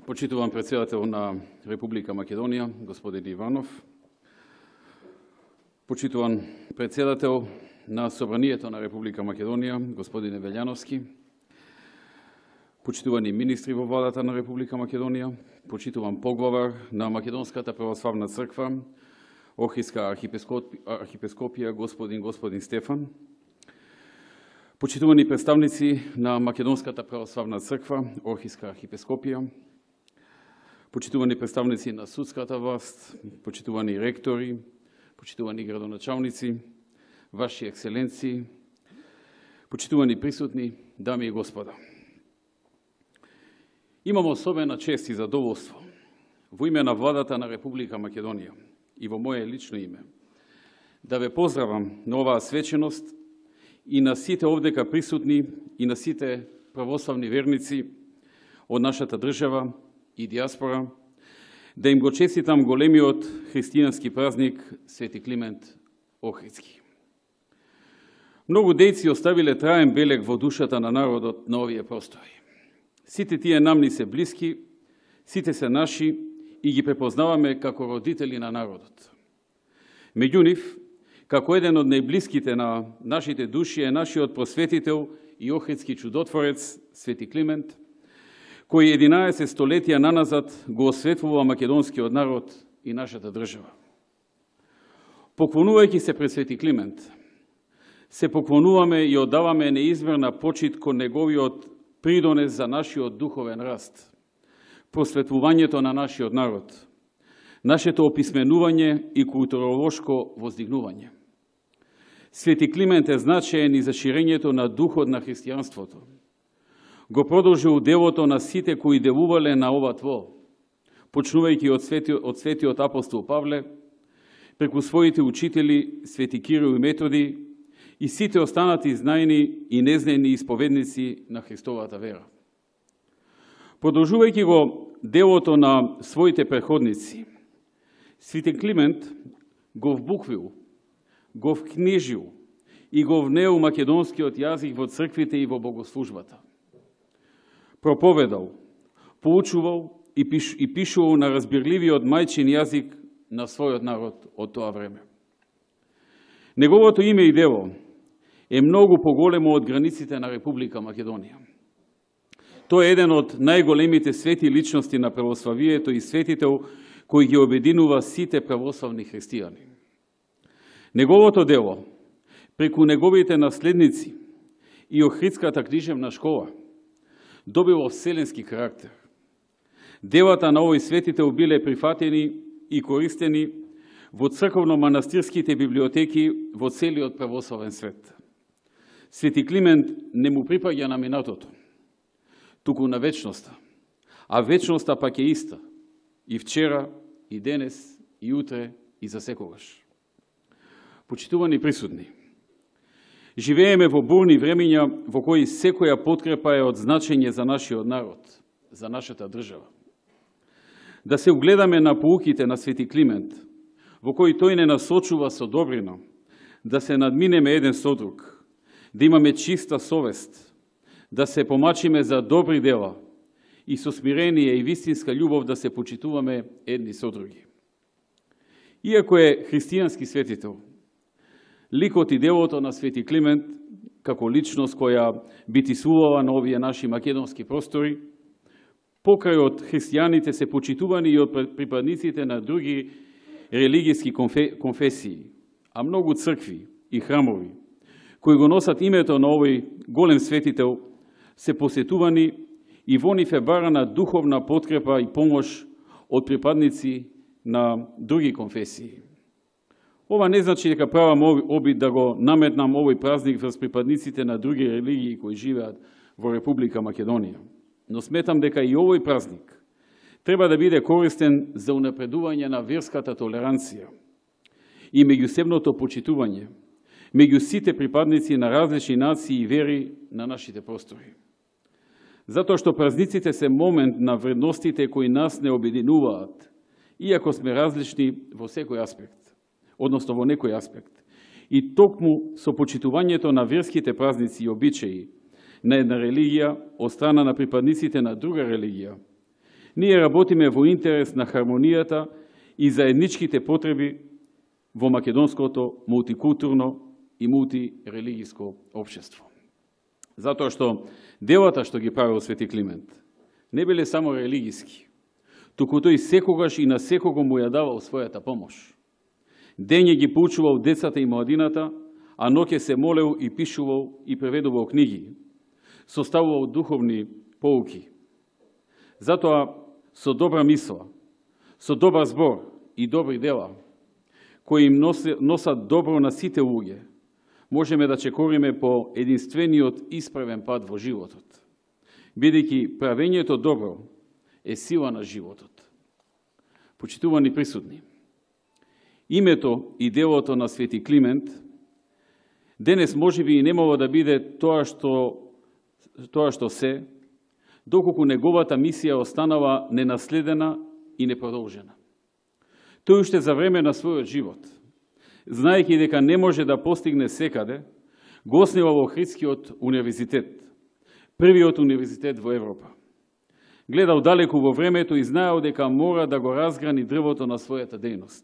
Почитуван председател на Република Македонија, господин Иванов, почитуван председател на Собранието на Република Македонија, господин Велјановски, почитувани министри во владата на Република Македонија, почитуван поглавар на Македонската православна црква, Охридска архиепископија, господин Стефан, почитувани представници на Македонската православна црква, Охридска архиепископија, почитувани представници на судската власт, почитувани ректори, почитувани градоначалници, ваши екселенции, почитувани присутни, дами и господа. Имам особена чест и задоволство во име на владата на Република Македонија и во моје лично име да ве поздравам на оваа свеченост и на сите овдека присутни и на сите православни верници од нашата држава и диаспора, да им го честитам големиот христијански празник Свети Климент Охридски. Многу дејци оставиле траен белег во душата на народот на овие простори. Сите тие нам ни се блиски, сите се наши и ги препознаваме како родители на народот. Меѓу нив, како еден од најблиските на нашите души е нашиот просветител и охридски чудотворец Свети Климент, кој 11 столетија наназад го осветлува македонскиот народ и нашата држава. Поклонувајќи се пред Свети Климент, се поклонуваме и оддаваме неизмерна почит кон неговиот придонес за нашиот духовен раст, просветлувањето на нашиот народ, нашето описменување и културолошко воздигнување. Свети Климент е значаен и за ширењето на духот на христијанството. Го продолжил делото на сите кои делувале на ова тво, почнувајќи од светиот апостол Павле, преку своите учители Свети Кирил и Методи и сите останати знаени и незнаени исповедници на Христовата вера. Продолжувајќи го делото на своите преходници, Свети Климент го вбуквил, го вкнижил и го внеил македонскиот јазик во црквите и во богослужбата. Проповедал, поучувал и пишувал на разбирливиот мајчин јазик на својот народ од тоа време. Неговото име и дело е многу поголемо од границите на Република Македонија. Тој е еден од најголемите свети личности на православието и светител кој ги обединува сите православни христијани. Неговото дело, преку неговите наследници и Охридската книжевна школа, добило вселенски карактер. Делата на овој светител биле прифатени и користени во црковно-манастирските библиотеки во целиот православен свет. Свети Климент не му припаѓа на минатото, туку на вечноста, а вечноста пак е иста и вчера, и денес, и утре, и за секогаш. Почитувани присутни, живееме во бурни времиња во кои секоја подкрепа е од значење за нашиот народ, за нашата држава. Да се угледаме на поуките на Свети Климент, во кои тој не насочува со добрина, да се надминеме еден со друг, да имаме чиста совест, да се помачиме за добри дела и со смирение и вистинска љубов да се почитуваме едни со други. Иако е христијански светител, ликот и делото на Свети Климент, како личност која битисувала на овие наши македонски простори, покрај од христијаните се почитувани и од припадниците на други религијски конфесии, а многу цркви и храмови, кои го носат името на овој голем светител, се посетувани и во нив е барана духовна подкрепа и помош од припадници на други конфесии. Ова не значи дека правам обид да го наметнам овој празник врз припадниците на други религии кои живеат во Република Македонија. Но сметам дека и овој празник треба да биде користен за унапредување на верската толеранција и меѓусебното почитување меѓу сите припадници на различни нации и вери на нашите простори. Затоа што празниците се момент на вредностите кои нас не обединуваат, иако сме различни во секој аспект, односно во некој аспект. И токму со почитувањето на верските празници и обичаи на една религија од страна на припадниците на друга религија, Ние работиме во интерес на хармонијата и заедничките потреби во македонското мултикултурно и мултирелигиско општество. Затоа што делата што ги правил Свети Климент не биле само религиски, туку тој секогаш и на секого му ја давал својата помош. Дење ги поучувал децата и младината, а ноќе се молел и пишувал и преведувал книги, составувал духовни поуки. Затоа со добра мисла, со добар збор и добри дела, кои им носат добро на сите луѓе, можеме да чекориме по единствениот исправен пат во животот, бидејќи правењето добро е сила на животот. Почитувани присутни, името и делото на Свети Климент денес можеби и немало да биде тоа што се, доколку неговата мисија останала ненаследена и непродолжена. Тој уште за време на својот живот, знаејќи дека не може да постигне секаде, го основа во Охридскиот универзитет, првиот универзитет во Европа. Гледал далеку во времето и знаел дека мора да го разграни дрвото на својата дејност.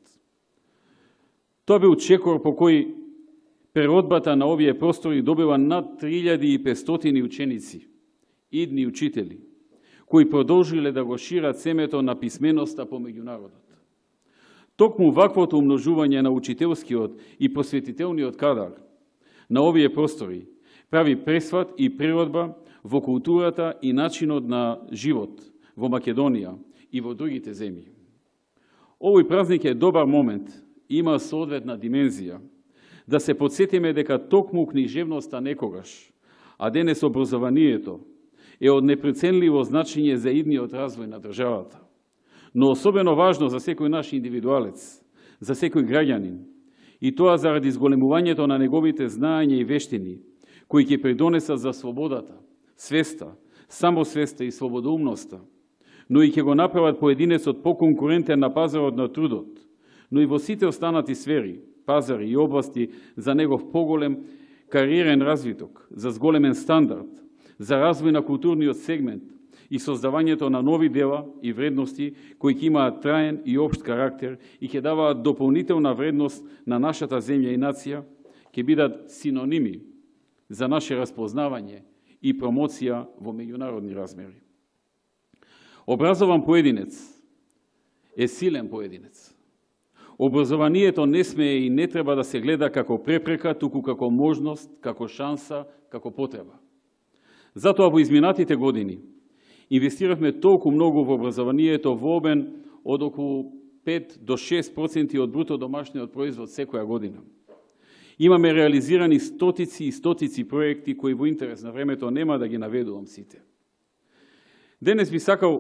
Тоа бил чекор по кој природбата на овие простори добива над 3500 ученици, идни учители, кои продолжиле да го шират семето на писменоста помеѓу народот. Токму ваквото умножување на учителскиот и просветителниот кадар на овие простори прави пресват и природба во културата и начинот на живот во Македонија и во другите земји. Овој празник е добар момент, има соодветна димензија, да се подсетиме дека токму книжевноста некогаш, а денес образованието, е од непреценливо значење за идниот развој на државата. Но особено важно за секој наш индивидуалец, за секој граѓанин, и тоа заради зголемувањето на неговите знаења и вештини, кои ќе придонесат за свободата, свеста, самосвеста и слободоумноста, но и ќе го направат поединецот поконкурентен на пазарот на трудот, но и во сите останати сфери, пазари и области за негов поголем кариерен развиток, за зголемен стандард, за развој на културниот сегмент и создавањето на нови дела и вредности кои ќе имаат траен и општ карактер и ќе даваат дополнителна вредност на нашата земја и нација, ќе бидат синоними за наше распознавање и промоција во меѓународни размери. Образован поединец е силен поединец. Образованието не смее и не треба да се гледа како препрека, туку како можност, како шанса, како потреба. Затоа во изминатите години инвестиравме толку многу во образованието во обем од околу 5 до 6% од бруто домашниот производ секоја година. Имаме реализирани стотици и стотици проекти кои во интерес на времето нема да ги наведувам сите. Денес би сакал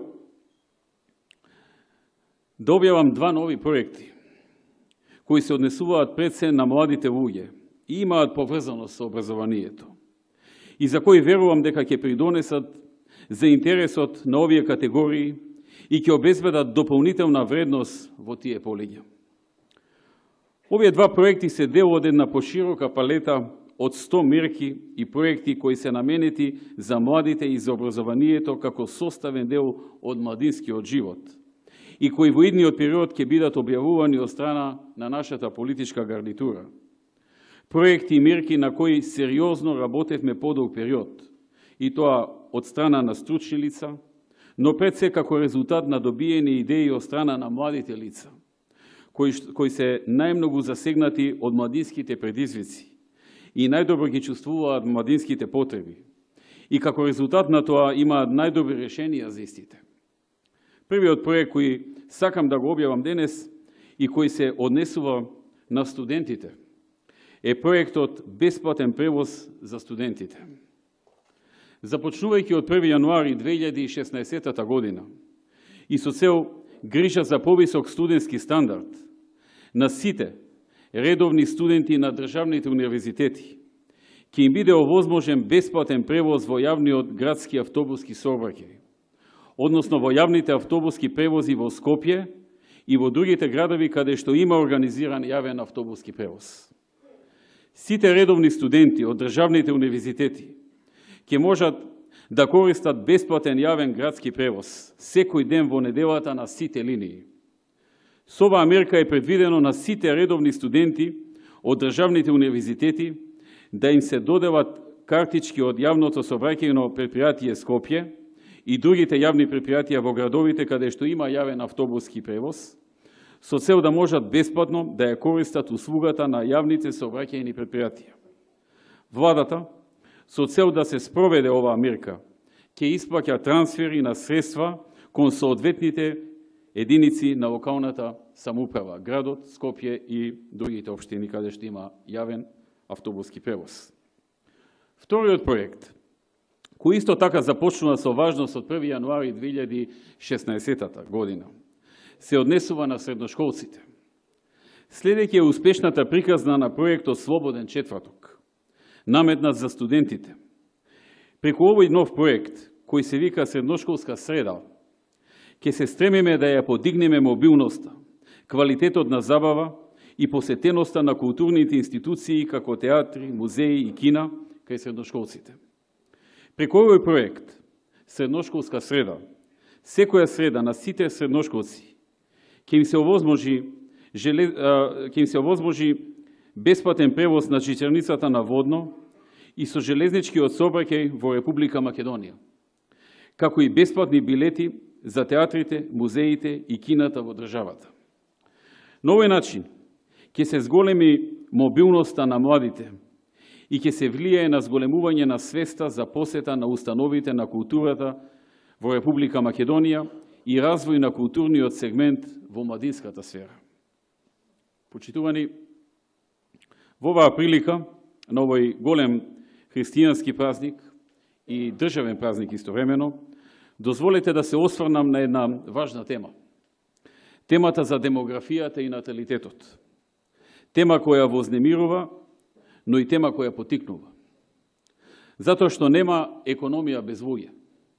да објавам 2 нови проекти кои се однесуваат пред се на младите луѓе и имаат поврзаност со образованието и за кои верувам дека ќе придонесат за интересот на овие категории и ќе обезбедат дополнителна вредност во тие полиња. Овие 2 проекти се дел од една поширока палета од 100 мерки и проекти кои се наменети за младите и за образованието како составен дел од младинскиот живот и кои во идниот период ќе бидат објавувани од страна на нашата политичка гарнитура. Проекти и мерки на кои сериозно работевме подолг период, и тоа од страна на стручни лица, но пред се како резултат на добиени идеи од страна на младите лица, кои се најмногу засегнати од младинските предизвици и најдобро ги чувствуваат младинските потреби и како резултат на тоа имаат најдобри решенија за истите. Првиот проект кој сакам да го објавам денес и кој се однесува на студентите е проектот Бесплатен превоз за студентите. Започнувајќи од 1. јануари 2016 година и со цел грижа за повисок студентски стандард на сите редовни студенти на државните универзитети, ќе им биде овозможен бесплатен превоз во јавниот градски автобуски сообраќај, односно во јавните автобуски превози во Скопје и во другите градови каде што има организиран јавен автобуски превоз. Сите редовни студенти од државните универзитети ќе можат да користат бесплатен јавен градски превоз секој ден во неделата на сите линии. Со оваа мерка е предвидено на сите редовни студенти од државните универзитети да им се доделат картички од јавното сообраќајно предпријатие Скопје и другите јавни предпријатија во градовите каде што има јавен автобуски превоз, со цел да можат бесплатно да ја користат услугата на јавните сообраќајни предпријатија. Владата, со цел да се спроведе оваа мерка, ќе исплаќа трансфери на средства кон соодветните единици на локалната самоуправа, градот, Скопје и другите општини каде што има јавен автобуски превоз. Вториот проект, кој исто така започнува со важност од 1. јануари 2016 година, се однесува на средношколците. Следејќи е успешната приказна на проектот Слободен четврток, наметнат за студентите. Преку овој нов проект, кој се вика Средношколска среда, ќе се стремиме да ја подигнеме мобилноста, квалитетот на забава и посетеноста на културните институции како театри, музеи и кина кај средношколците. Преку овој проект, Средношколска среда, секоја среда на сите средношколци ќе им се овозможи бесплатен превоз на жичерницата на водно и со железничкиот сообраќај во Република Македонија, како и бесплатни билети за театрите, музеите и кината во државата. На овој начин ќе се зголеми мобилноста на младите и ќе се влијае на зголемување на свеста за посета на установите на културата во Република Македонија и развој на културниот сегмент во младинската сфера. Почитувани, во оваа прилика, на овој голем христијански празник и државен празник истовремено, дозволете да се осврнам на една важна тема. Темата за демографијата и наталитетот. Тема која вознемирува, но и тема која потикнува. Затоа што нема економија без луѓе.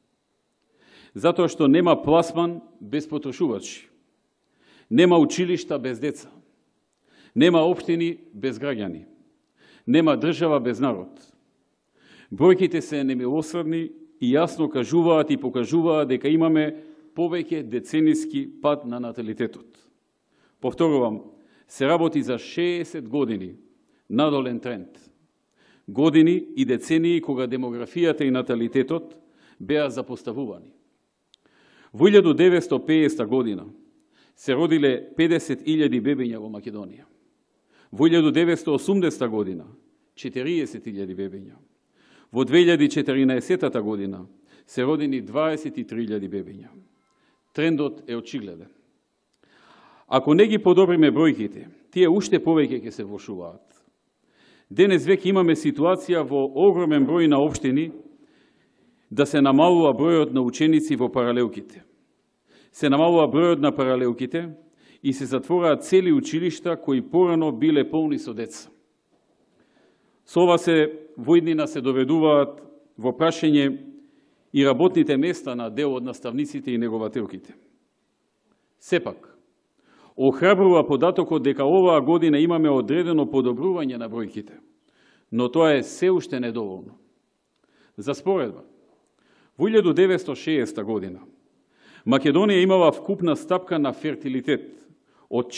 Затоа што нема пласман без потрошувачи. Нема училишта без деца. Нема општини без граѓани. Нема држава без народ. Бројките се немилосредни и јасно кажуваат и покажуваат дека имаме повеќе децениски пат на наталитетот. Повторувам, се работи за 60 години надолен тренд. Години и децении кога демографијата и наталитетот беа запоставувани. Во 1950 година се родиле 50.000 бебиња во Македонија. Во 1980 година 40.000 бебиња. Во 2014 година се родени 23.000 бебиња. Трендот е очигледен. Ако не ги подобриме бројките, тие уште повеќе ќе се влошуваат. Денес веќе имаме ситуација во огромен број на општини да се намалува бројот на ученици во паралелките. Се намалува бројот на паралелките и се затвораат цели училишта кои порано биле полни со деца. Со ова во иднина се доведуваат во прашање и работните места на дел од наставниците и негователките. Сепак, охрабрува податокот дека оваа година имаме одредено подобрување на бројките, но тоа е се уште недоволно. За споредба, во 1960 година Македонија имала вкупна стапка на фертилитет од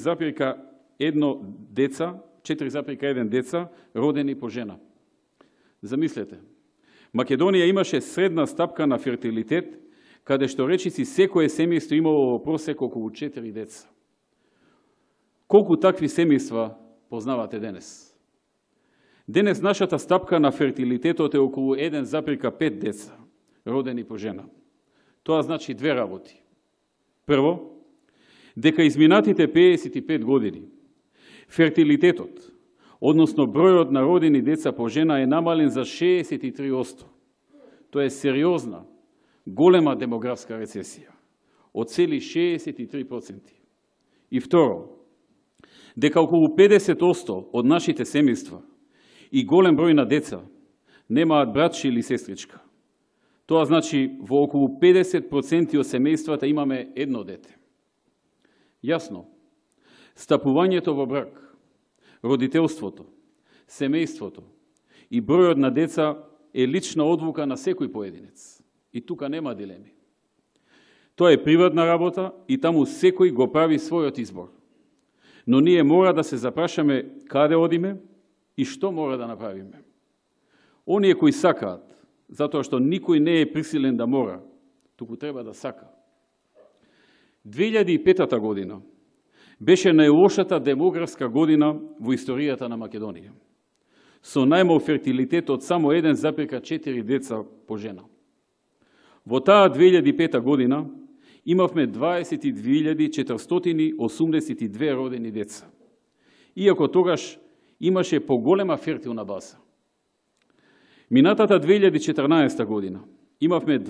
4,1 деца родени по жена. Замислете, Македонија имаше средна стапка на фертилитет, каде што речиси секое семејство имало во просек околу 4 деца. Колку такви семејства познавате денес? Денес нашата стапка на фертилитетот е околу 1,5 деца родени по жена. Тоа значи две работи. Прво, дека изминатите 55 години фертилитетот, односно бројот на родени деца по жена е намален за 63%. Тоа е сериозна, голема демографска рецесија, од цели 63%. И второ, дека околу 50% од нашите семејства и голем број на деца немаат братче или сестричка. Тоа значи во околу 50% од семејствата имаме едно дете. Јасно, стапувањето во брак, родителството, семејството и бројот на деца е лична одлука на секој поединец. И тука нема дилеми. Тоа е приватна работа и таму секој го прави својот избор. Но ние мора да се запрашаме каде одиме и што мора да направиме. Оние кои сакаат, затоа што никој не е присилен да мора, туку треба да сака. 2005 година беше најлошата демографска година во историјата на Македонија, со најмал фертилитет од само 1,4 деца по жена. Во таа 2005 година имавме 22.482 родени деца, иако тогаш имаше поголема фертилна база. Минатата 2014 година имавме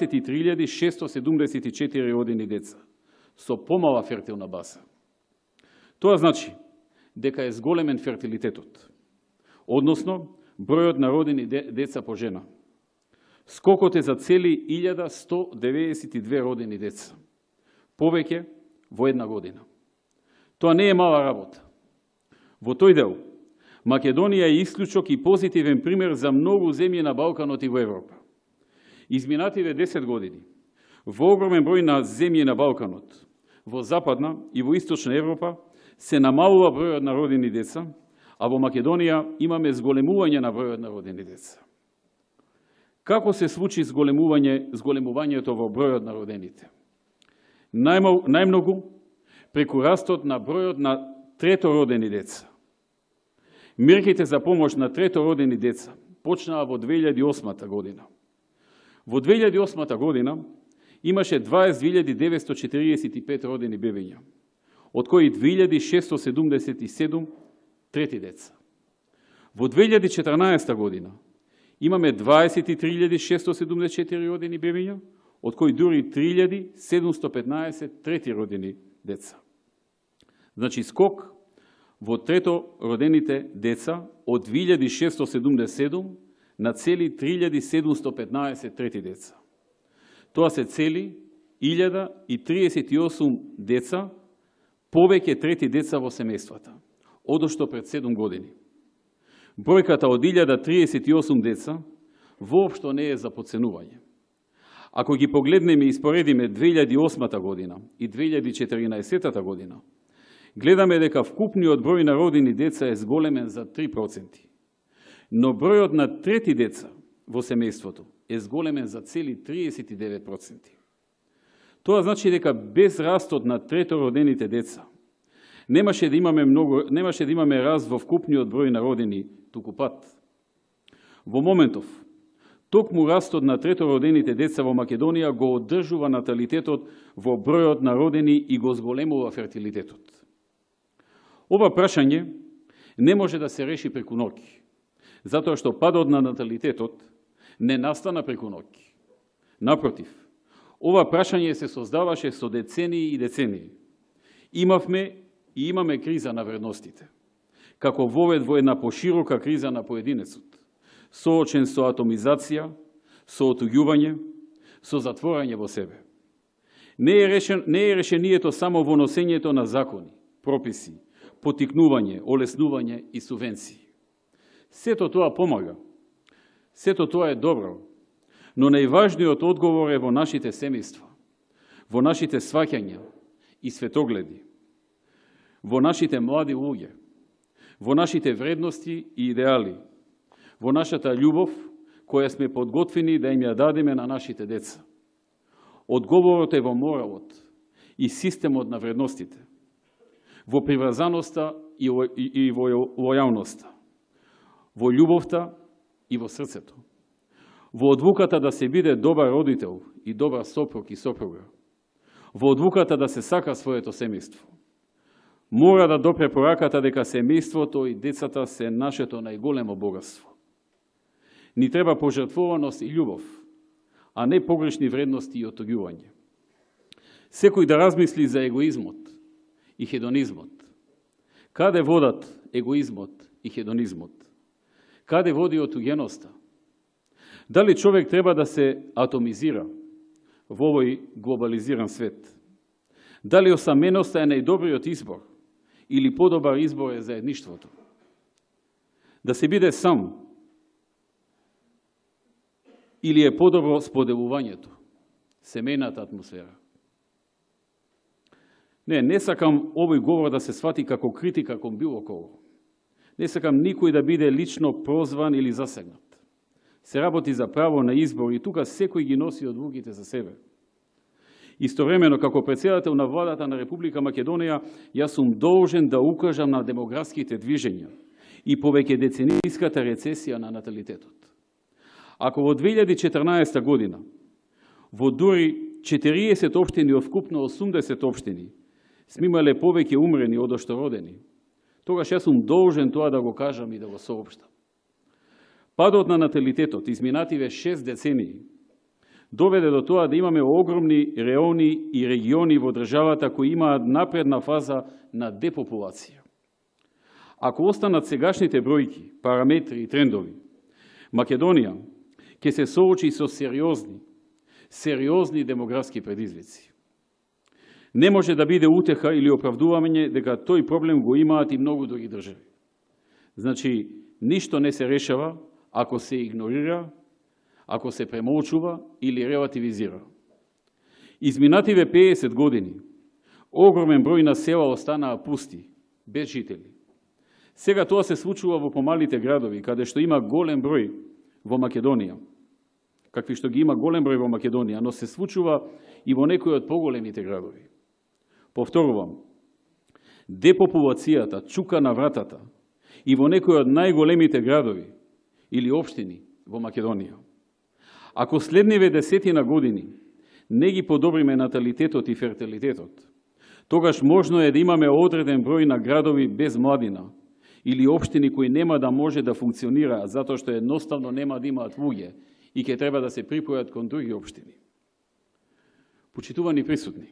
23.674 родени деца, со помала фертилна база. Тоа значи дека е зголемен фертилитетот, односно бројот на родени деца по жена. Скокот е за цели 1192 родени деца, повеќе во една година. Тоа не е мала работа. Во тој дел, Македонија е исклучок и позитивен пример за многу земји на Балканот и во Европа. Изминативе 10 години, во огромен број на земји на Балканот, во Западна и во Источна Европа, се намалува бројот на родени деца, а во Македонија имаме зголемување на бројот на родени деца. Како се случи зголемувањето во бројот на родените? Најмногу преку растот на бројот на третородени деца. Мерките за помош на третородени деца почнаа во 2008 година. Во 2008 година имаше 20.945 родени бебиња, од кои 2.677 трети деца. Во 2014 година имаме 23.674 родени бебиња, од кои дури 3.715 трети родени деца. Значи скок во трето родените деца од 2.677 на цели 3.715 трети деца. Тоа се цели 1038 деца, повеќе трети деца во семејствата, одошто пред 7 години. Бројката од 1038 деца воопшто не е за подценување. Ако ги погледнеме и испоредиме 2008 година и 2014 година, гледаме дека вкупниот број на родени деца е зголемен за 3%, но бројот на трети деца во семејството е зголемен за цели 39%. Тоа значи дека без растот на третородените деца немаше да имаме раст во вкупниот број на родени, туку пат. Во моментов, токму растот на третородените деца во Македонија го одржува наталитетот во бројот на родени и го зголемува фертилитетот. Ова прашање не може да се реши преку ноќ, затоа што падот на наталитетот не настана преку ноќ. Напротив, ова прашање се создаваше со децении и децении. Имавме и имаме криза на вредностите, како вовед во една поширока криза на поединецот, соочен со атомизација, со отуѓување, со затворање во себе. Не е решението само во носењето на закони, прописи, потикнување, олеснување и субвенции. Сето тоа помага, сето тоа е добро, но најважниот одговор е во нашите семејства, во нашите сваќања и светогледи, во нашите млади луѓе, во нашите вредности и идеали, во нашата љубов, која сме подготвени да им ја дадеме на нашите деца. Одговорот е во моралот и системот на вредностите, во приврзаноста и во лојалноста, во љубовта и во срцето, во одлуката да се биде добар родител и добар сопруг и сопруга, во одлуката да се сака своето семејство. Мора да допре пораката дека семејството и децата се нашето најголемо богатство. Ни треба пожртвуваност и љубов, а не погрешни вредности и отуѓување. Секој да размисли за егоизмот и хедонизмот. Каде водат егоизмот и хедонизмот? Каде води отуѓеноста? Дали човек треба да се атомизира во овој глобализиран свет? Дали осаменоста е најдобриот избор или подобар избор е заедништвото? Да се биде сам или е подобро споделувањето, семејната атмосфера? Не сакам овој говор да се свати како критика кон било кого. Не сакам никој да биде лично прозван или засегнат. Се работи за право на избор и тука секој ги носи одлуките за себе. Истовремено, како председател на владата на Република Македонија, јас сум должен да укажам на демографските движења и повеќе деценијската рецесија на наталитетот. Ако во 2014 година во дури 40 општини од вкупно 80 општини сме имале повеќе умрени од што родени, тогаш јас сум должен тоа да го кажам и да го соопштам. Падот на наталитетот изминативе 6 децении доведе до тоа да имаме огромни реони и региони во државата кои имаат напредна фаза на депопулација. Ако останат сегашните бројки, параметри и трендови, Македонија ќе се соочи со сериозни демографски предизвици. Не може да биде утеха или оправдување дека тој проблем го имаат и многу други држави. Значи, ништо не се решава ако се игнорира, ако се премолчува или релативизира. Изминативе 50 години, огромен број на села останаа пусти, без жители. Сега тоа се случува во помалите градови, каде што има голем број во Македонија, какви што ги има голем број во Македонија, но се случува и во некои од поголемите градови. Повторувам, депопулацијата чука на вратата и во некои од најголемите градови или општини во Македонија. Ако следниве десетина години не ги подобриме наталитетот и фертилитетот, тогаш можно е да имаме одреден број на градови без младина или општини кои нема да може да функционираат затоа што едноставно нема да имаат луѓе и ќе треба да се припојат кон други општини. Почитувани присутни,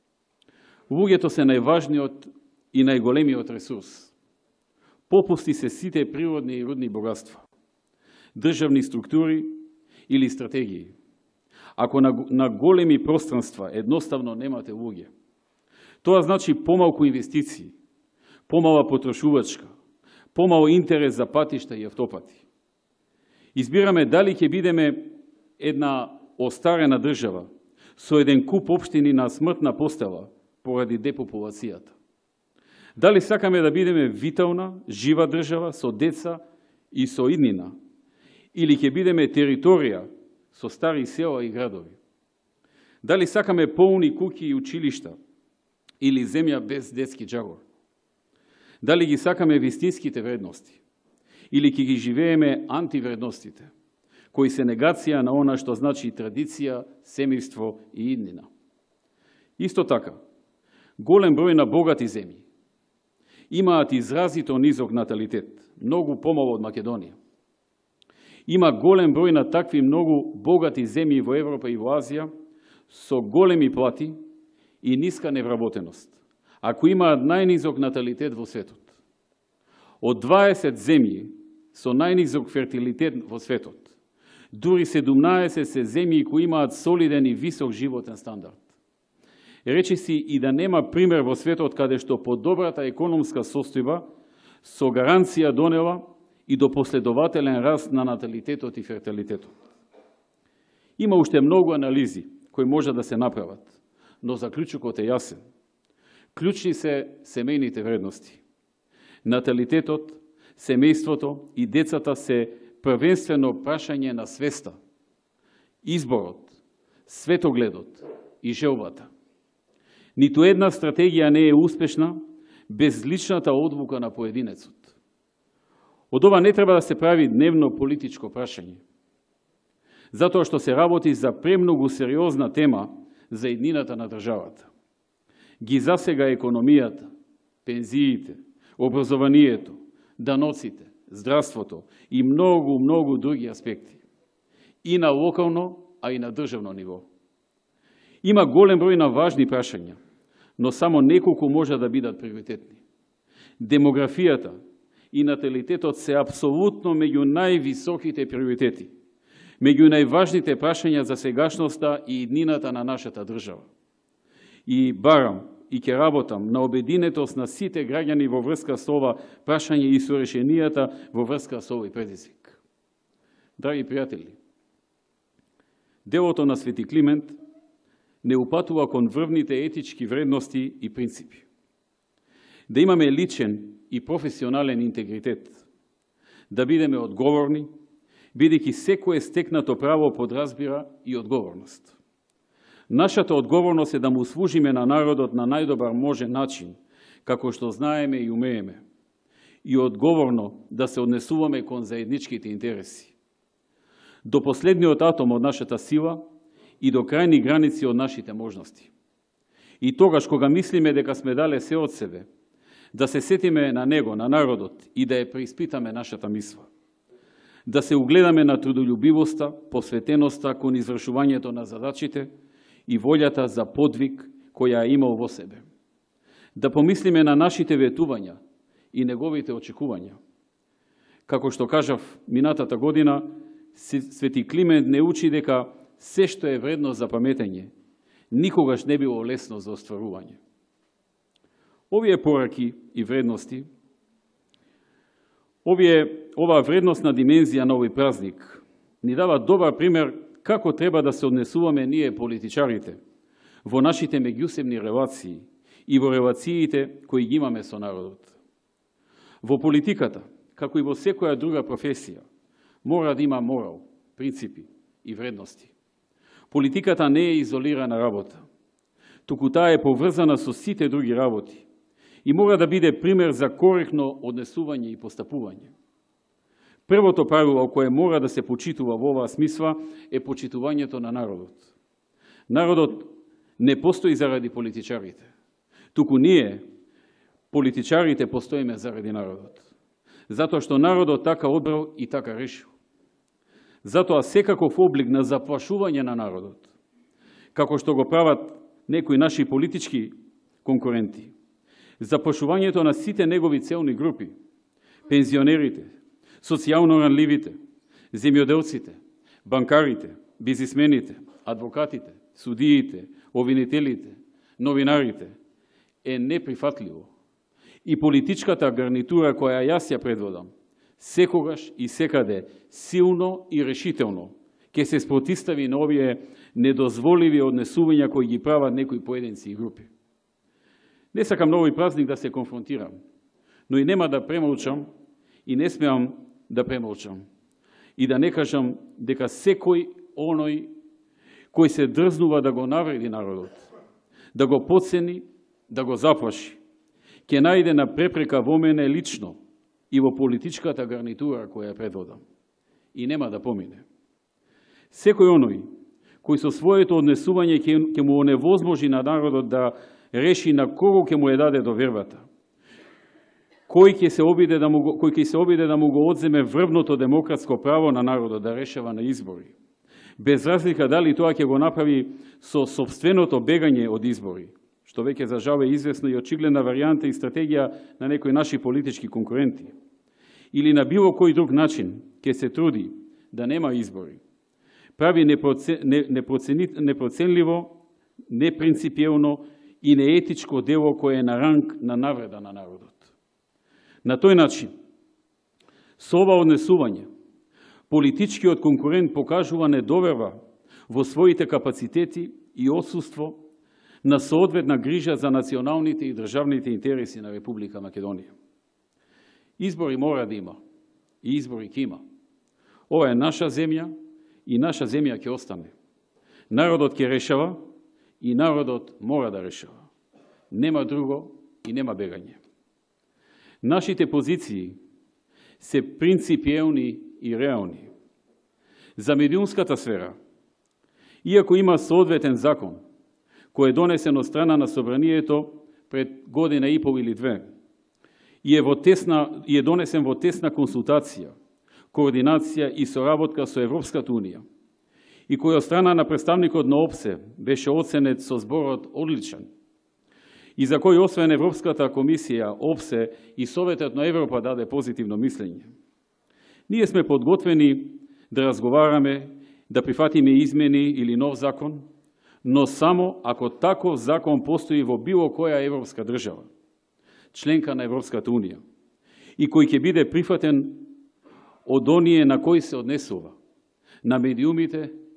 луѓето се најважниот и најголемиот ресурс. Попусти се сите природни и рудни богатства, државни структури или стратегии. Ако на големи пространства едноставно немате луѓе, тоа значи помалку инвестиции, помала потрошувачка, помал интерес за патишта и автопати. Избираме дали ќе бидеме една остарена држава со еден куп општини на смртна постела поради депопулацијата. Дали сакаме да бидеме витална, жива држава со деца и со иднина, или ќе бидеме територија со стари села и градови? Дали сакаме полни куќи и училишта или земја без детски џагор? Дали ги сакаме вистинските вредности или ќе ги живееме антивредностите, кои се негација на она што значи традиција, семејство и иднина? Исто така, голем број на богати земји имаат изразито низок наталитет, многу помало од Македонија. Има голем број на такви многу богати земји во Европа и во Азија со големи плати и ниска невработеност, а кои имаат најнизок наталитет во светот. Од 20 земји со најнизок фертилитет во светот, дури 17 се земји кои имаат солиден и висок животен стандард. Речиси и да нема пример во светот каде што подобрата економска состојба со гаранција донела и до последователен раст на наталитетот и фертилитетот. Има уште многу анализи кои може да се направат, но заклучокот е јасен. Клучни се семејните вредности. Наталитетот, семејството и децата се првенствено прашање на свеста, изборот, светогледот и желбата. Ниту една стратегија не е успешна без личната одлука на поединецот. Од ова не треба да се прави дневно политичко прашање, затоа што се работи за премногу сериозна тема за иднината на државата. Ги засега економијата, пензиите, образованието, даноците, здравството и многу други аспекти. И на локално, а и на државно ниво. Има голем број на важни прашања, но само неколку може да бидат приоритетни. Демографијата и наталитетот се апсолутно меѓу највисоките приоритети, меѓу најважните прашања за сегашноста и иднината на нашата држава. И барам и ќе работам на обединетост на сите граѓани во врска со ова прашање и со решенијата во врска со овој предизвик. Драги пријатели, делото на Свети Климент не упатува кон врвните етички вредности и принципи. Да имаме личен и професионален интегритет, да бидеме одговорни, бидејќи секое стекнато право подразбира и одговорност. Нашата одговорност е да му служиме на народот на најдобар можен начин, како што знаеме и умееме, и одговорно да се однесуваме кон заедничките интереси. До последниот атом од нашата сила и до крајни граници од нашите можности. И тогаш, кога мислиме дека сме дале се од себе, да се сетиме на него, на народот и да ја преиспитаме нашата мисла. Да се угледаме на трудолюбивоста, посветеноста кон извршувањето на задачите и волјата за подвиг која ја имал во себе. Да помислиме на нашите ветувања и неговите очекувања. Како што кажав минатата година, Свети Климент не учи дека се што е вредно за паметење, никогаш не било лесно за остварување. Овие пораки и вредности, оваа вредностна димензија на овој празник ни дава добар пример како треба да се однесуваме ние политичарите во нашите меѓусебни релации и во релациите кои ги имаме со народот. Во политиката, како и во секоја друга професија, мора да има морал, принципи и вредности. Политиката не е изолирана работа, туку таа е поврзана со сите други работи и мора да биде пример за коректно однесување и постапување. Првото правило кое мора да се почитува во оваа смисла е почитувањето на народот. Народот не постои заради политичарите, туку ние, политичарите, постоиме заради народот. Затоа што народот така одбрал и така решил. Затоа секаков облик на заплашување на народот, како што го прават некои наши политички конкуренти, заплашувањето на сите негови целни групи, пензионерите, социјално ранливите, земјоделците, банкарите, бизнисмените, адвокатите, судиите, обвинителите, новинарите, е неприфатливо. И политичката гарнитура која јас ја предводам, секогаш и секаде силно и решително ќе се спротивстави на овие недозволиви однесувања кои ги прават некои поединци и групи. Не сакам на овој празник да се конфронтирам, но и нема да премолчам и не смеам да премолчам и да не кажам дека секој оној кој се дрзнува да го навреди народот, да го потцени, да го заплаши, ќе најде на препрека во мене лично и во политичката гарнитура која предводам. И нема да помине. Секој оној кој со своето однесување ќе му оневозможи на народот да реши на кого ќе му ја даде довербата, кој ќе се обиде да му го одземе врвното демократско право на народот да решава на избори, без разлика дали тоа ќе го направи со собственото бегање од избори, што веќе за жал е известна и очигледна варијанта и стратегија на некои наши политички конкуренти, или на било кој друг начин ќе се труди да нема избори, прави непроценливо, непринципиелно и неетичко дело кое е на ранг на навреда на народот. На тој начин, со ова однесување, политичкиот конкурент покажува недоверба во своите капацитети и отсуство на соодветна грижа за националните и државните интереси на Република Македонија. Избори мора да има и избори ќе има. Ова е наша земја и наша земја ќе остане. Народот ќе решава и народот мора да решава. Нема друго и нема бегање. Нашите позиции се принципиелни и реални. За медиумската сфера, иако има соодветен закон, кој е донесен од страна на Собранието пред година и пол или две, и е донесен во тесна консултација, координација и соработка со Европската Унија, и кој од страна на представникот на ОПСЕ беше оценет со зборот одличен, и за кој освен Европската комисија, ОПСЕ и Советот на Европа даде позитивно мислење. Ние сме подготвени да разговараме, да прифатиме измени или нов закон, но само ако таков закон постои во било која европска држава, членка на Европската Унија, и кој ќе биде прифатен од оние на кои се однесува, на медиумите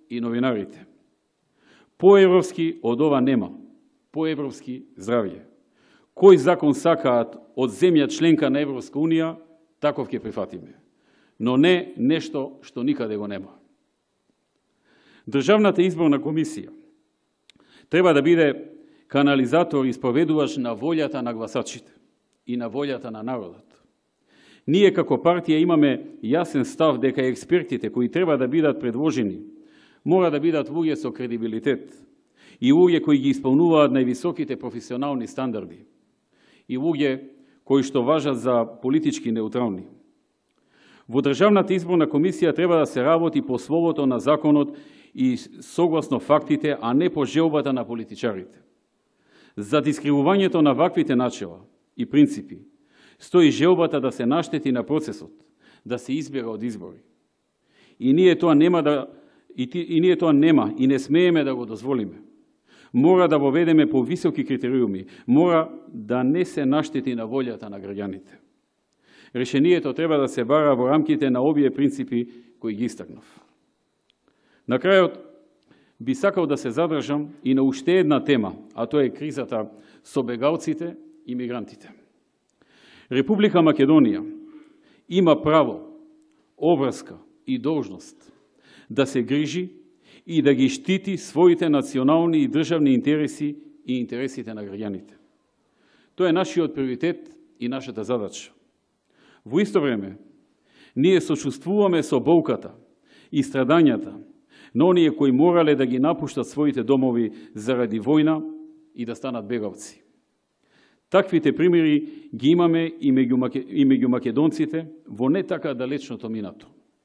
и новинарите. Поевропски од ова нема. Поевропски здравје. Кој закон сакаат од земја членка на Европска унија, таков ќе прифатиме. Но не нешто што никаде го нема. Државната изборна комисија треба да биде канализатор и спроведувач на волјата на гласачите и на волјата на народот. Ние како партија имаме јасен став дека експертите кои треба да бидат предложени мора да бидат луѓе со кредибилитет и луѓе кои ги исполнуваат највисоките професионални стандарди и луѓе кои што важат за политички неутрални. Во Државната изборна комисија треба да се работи по словото на законот и согласно фактите, а не по желбата на политичарите. За дискривувањето на ваквите начела и принципи стои желбата да се наштети на процесот, да се избега од избори. И ние тоа нема и не смееме да го дозволиме. Мора да воведеме повисоки критериуми, мора да не се наштети на волјата на граѓаните. Решението треба да се бара во рамките на овие принципи кои ги истакнав. На крајот би сакал да се задржам и на уште една тема, а тоа е кризата со бегалците и мигрантите. Република Македонија има право, обврска и должност да се грижи и да ги штити своите национални и државни интереси и интересите на граѓаните. Тоа е нашиот приоритет и нашата задача. Во исто време, ние сочувствуваме со болката и страдањата на оние кои морале да ги напуштат своите домови заради војна и да станат бегалци. Таквите примери ги имаме и меѓу македонците во не така далечното минато.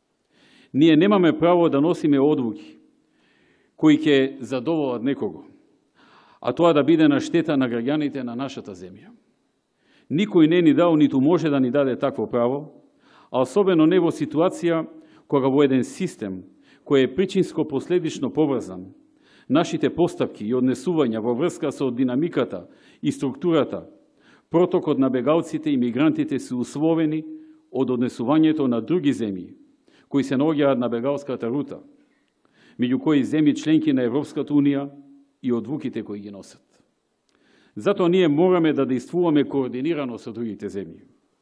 Ние немаме право да носиме одлуки кои ќе задоволат некого, а тоа да биде на штета на граѓаните на нашата земја. Никој не ни дал, ниту може да ни даде такво право, а особено не во ситуација кога во еден систем кој е причинско-последично поврзан, нашите постапки и однесувања во врска со динамиката и структурата, протокот на бегалците и мигрантите се условени од однесувањето на други земји, кои се наоѓаат на бегалската рута, меѓу кои земји членки на Европската унија и одлуките кои ги носат. Затоа ние мораме да действуваме координирано со другите земји.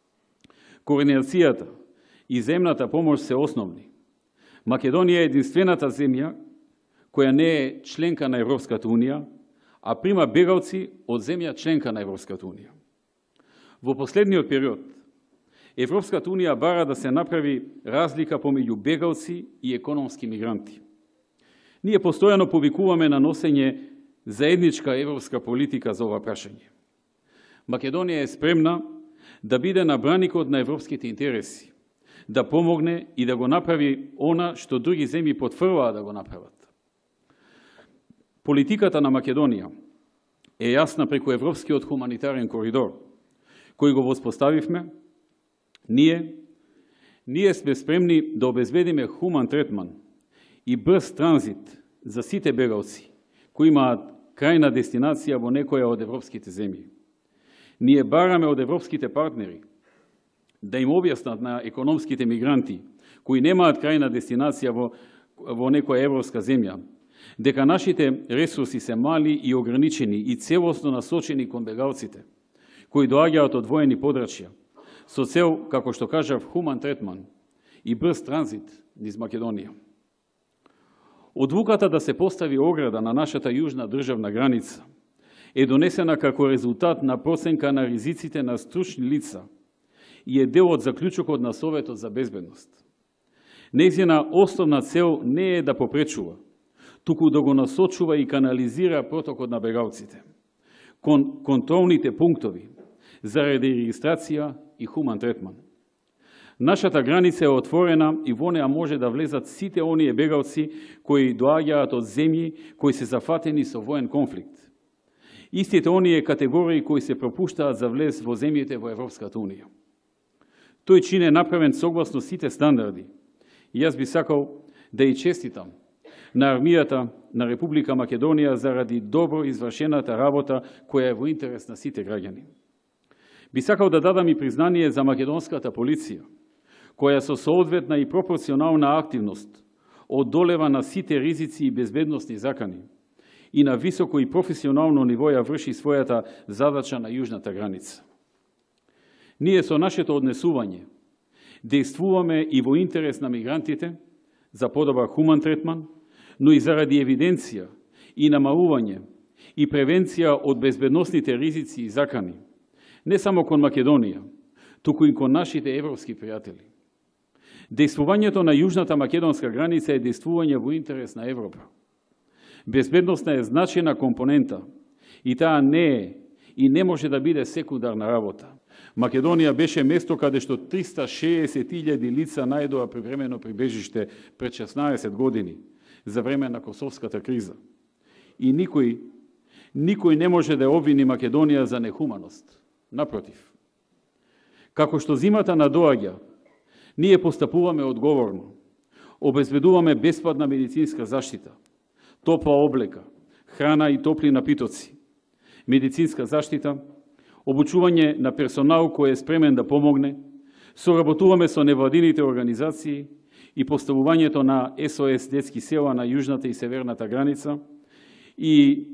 Координацијата и земната помош се основни. Македонија е единствената земја која не е членка на Европската унија, а прима бегалци од земја членка на Европската унија. Во последниот период, Европската унија бара да се направи разлика помеѓу бегалци и економски мигранти. Ние постојано повикуваме на носење заедничка европска политика за ова прашање. Македонија е спремна да биде на браникот на европските интереси, да помогне и да го направи она што други земји потврдуваат да го направат. Политиката на Македонија е јасна преку Европскиот хуманитарен коридор, кој го воспоставивме. Ние сме спремни да обезбедиме хуман третман и брз транзит за сите бегалци кои имаат крајна дестинација во некоја од европските земји. Ние бараме од европските партнери да им објаснат на економските мигранти кои немаат крајна дестинација во некоја европска земја, дека нашите ресурси се мали и ограничени и целосно насочени кон бегалците кои доаѓаат од воени подрачја, со цел, како што кажав, хуман третман и брз транзит низ Македонија. Одлуката да се постави ограда на нашата јужна државна граница е донесена како резултат на проценка на ризиците на стручни лица и е дел од заклучокот на Советот за безбедност. Нејзина основна цел не е да попречува, туку да го насочува и канализира протокот на бегалците кон контролните пунктови заради регистрација и хуман третман. Нашата граница е отворена и во неа може да влезат сите оние бегалци кои доаѓаат од земји кои се зафатени со воен конфликт. Истите оние категории кои се пропуштаат за влез во земјите во Европската унија. Тој чин е направен согласно сите стандарди. И јас би сакал да и честитам на армијата на Република Македонија заради добро извршената работа која е во интерес на сите граѓани. Би сакал да дадам и признание за македонската полиција, која со соодветна и пропорционална активност одолева на сите ризици и безбедносни закани и на високо и професионално ниво ја врши својата задача на јужната граница. Ние со нашето однесување действуваме и во интерес на мигрантите за подобар хуман третман, но и заради евиденција и намалување и превенција од безбедносните ризици и закани, не само кон Македонија, туку и кон нашите европски пријатели. Действувањето на јужната македонска граница е действување во интерес на Европа. Безбедноста е значајна компонента и таа не е и не може да биде секундарна работа. Македонија беше место каде што 360.000 лица најдоа привремено прибежиште пред 16 години за време на Косовската криза. И никој не може да обвини Македонија за нехуманост. Напротив, како што зимата надоаѓа, ние постапуваме одговорно, обезбедуваме бесплатна медицинска заштита, топла облека, храна и топли напитоци, медицинска заштита, обучување на персонал кој е спремен да помогне, соработуваме со невладините организации и поставувањето на СОС детски села на јужната и северната граница, и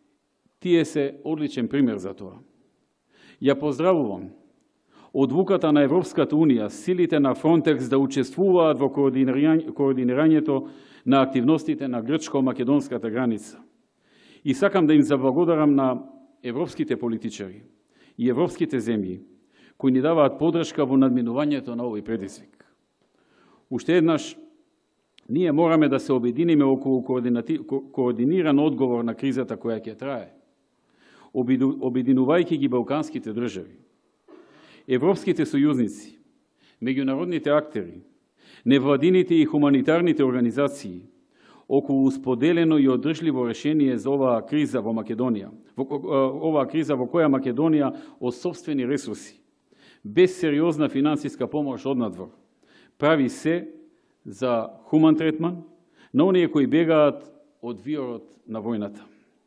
тие се одличен пример за тоа. Ја поздравувам одлуката на Европската Унија, силите на Фронтекс да учествуваат во координирањето на активностите на грчко-македонската граница. И сакам да им заблагодарам на европските политичари и европските земји кои ни даваат подршка во надминувањето на овој предизвик. Уште еднаш, ние мораме да се обединиме околу координиран одговор на кризата која ќе трае, обединувајќи ги балканските држави, европските сојузници, меѓународните актери, невладините и хуманитарните организации околу споделено и одржливо решение за оваа криза во Македонија, оваа криза во која Македонија од собствени ресурси, без сериозна финансиска помош однадвор, прави се за хуман третман на оние кои бегаат од виорот на војната.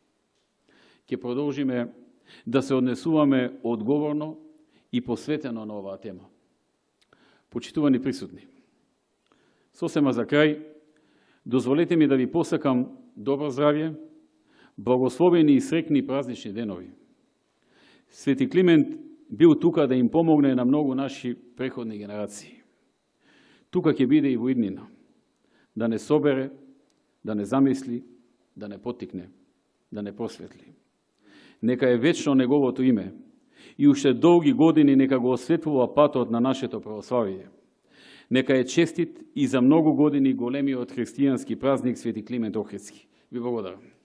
Ќе продолжиме да се однесуваме одговорно и посветено на оваа тема. Почитувани присутни, сосема за крај, дозволете ми да ви посакам добро здравје, благословени и срекни празнични денови. Свети Климент бил тука да им помогне на многу наши преходни генерации. Тука ќе биде и во иднина, да не собере, да не замисли, да не поттикне, да не просветли. Нека е вечно неговото име и уште долги години нека го осветлува патот на нашето православие. Нека е честит и за многу години големиот христијански празник Свети Климент Охридски. Ви благодарам.